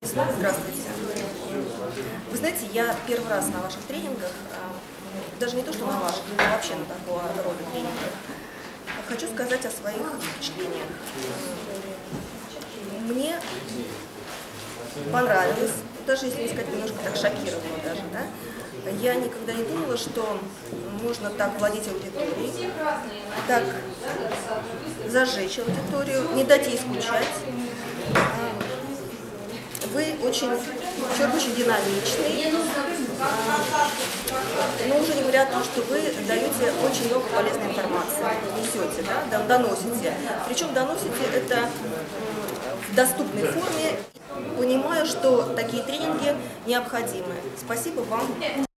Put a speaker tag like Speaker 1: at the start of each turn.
Speaker 1: Здравствуйте. Вы знаете, я первый раз на ваших тренингах, даже не то, что на ваших, но вообще на такого рода тренингах, хочу сказать о своих впечатлениях. Мне понравилось, даже если не сказать, немножко так шокировало даже, да? Я никогда не думала, что можно так владеть аудиторией, так зажечь аудиторию, не дать ей скучать. Вы человек очень динамичный, но уже не говоря о том, что вы даете очень много полезной информации, несете, да, доносите. Причем доносите это в доступной форме. Понимаю, что такие тренинги необходимы. Спасибо вам.